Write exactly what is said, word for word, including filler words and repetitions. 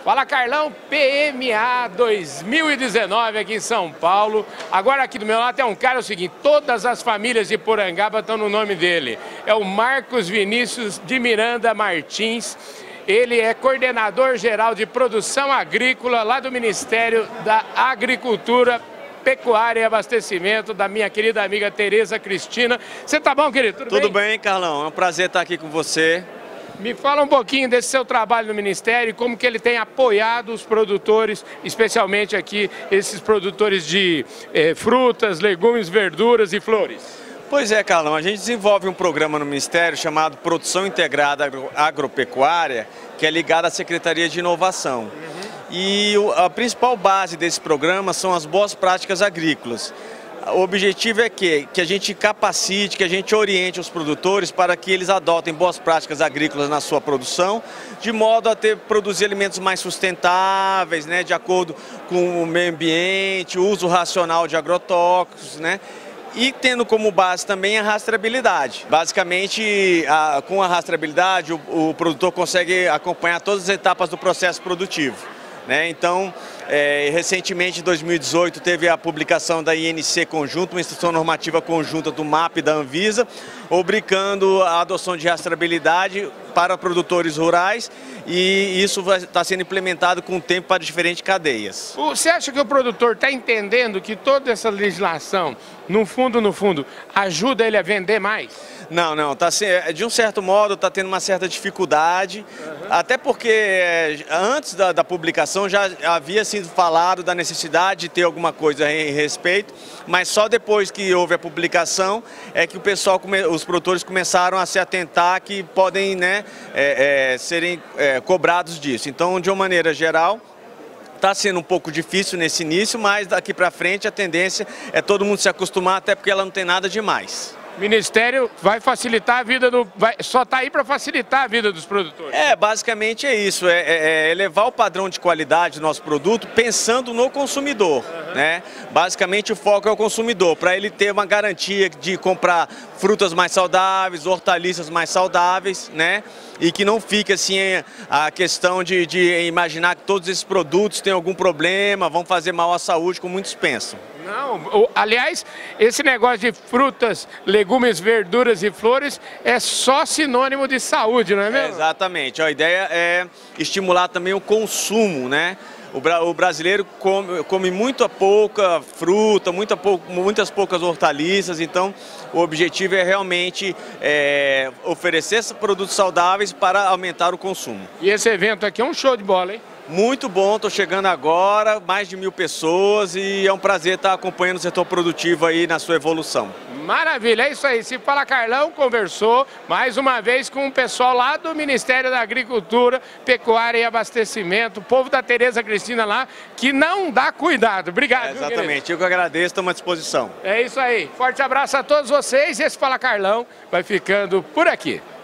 Fala Carlão, P M A dois mil e dezenove aqui em São Paulo. Agora aqui do meu lado tem um cara, é o seguinte, todas as famílias de Porangaba estão no nome dele. É o Marcos Vinícius de Miranda Martins. Ele é coordenador geral de produção agrícola lá do Ministério da Agricultura, Pecuária e Abastecimento, da minha querida amiga Tereza Cristina. Você tá bom, querido? Tudo, Tudo bem? bem, Carlão. É um prazer estar aqui com você. Me fala um pouquinho desse seu trabalho no Ministério e como que ele tem apoiado os produtores, especialmente aqui esses produtores de eh, frutas, legumes, verduras e flores. Pois é, Carlão, a gente desenvolve um programa no Ministério chamado Produção Integrada Agro Agropecuária, que é ligado à Secretaria de Inovação. Uhum. E a principal base desse programa são as boas práticas agrícolas. O objetivo é que, que a gente capacite, que a gente oriente os produtores para que eles adotem boas práticas agrícolas na sua produção, de modo a ter, produzir alimentos mais sustentáveis, né, de acordo com o meio ambiente, o uso racional de agrotóxicos, né? E tendo como base também a rastreabilidade. Basicamente, a, com a rastreabilidade, o, o produtor consegue acompanhar todas as etapas do processo produtivo, né? Então, é, recentemente, em dois mil e dezoito, teve a publicação da I N C Conjunto, uma instrução normativa conjunta do M A P e da Anvisa, obrigando a adoção de rastreabilidade para produtores rurais, e isso está sendo implementado com o tempo para diferentes cadeias. Você acha que o produtor está entendendo que toda essa legislação, no fundo, no fundo, ajuda ele a vender mais? Não, não, tá, de um certo modo está tendo uma certa dificuldade, uhum. Até porque antes da, da publicação já havia sido falado da necessidade de ter alguma coisa em respeito, mas só depois que houve a publicação é que o pessoal, os produtores começaram a se atentar que podem, né, é, é, serem é, cobrados disso. Então, de uma maneira geral, está sendo um pouco difícil nesse início, mas daqui para frente a tendência é todo mundo se acostumar, até porque ela não tem nada demais. O Ministério vai facilitar a vida do... Vai, só está aí para facilitar a vida dos produtores. É, basicamente é isso, é, é, é elevar o padrão de qualidade do nosso produto pensando no consumidor, uhum. né? Basicamente o foco é o consumidor, para ele ter uma garantia de comprar frutas mais saudáveis, hortaliças mais saudáveis, né? E que não fique assim a questão de, de imaginar que todos esses produtos têm algum problema, vão fazer mal à saúde, como muitos pensam. Não, aliás, esse negócio de frutas, legumes, verduras e flores é só sinônimo de saúde, não é mesmo? É, exatamente, a ideia é estimular também o consumo, né? O, bra o brasileiro come, come muita pouca fruta, muita pou muitas poucas hortaliças, então o objetivo é realmente é, oferecer produtos saudáveis para aumentar o consumo. E esse evento aqui é um show de bola, hein? Muito bom, estou chegando agora, mais de mil pessoas, e é um prazer estar acompanhando o setor produtivo aí na sua evolução. Maravilha, é isso aí. Se Fala Carlão conversou mais uma vez com o pessoal lá do Ministério da Agricultura, Pecuária e Abastecimento, o povo da Tereza Cristina lá, que não dá cuidado. Obrigado. É, exatamente, viu, eu que agradeço, estamos à disposição. É isso aí. Forte abraço a todos vocês e esse Fala Carlão vai ficando por aqui.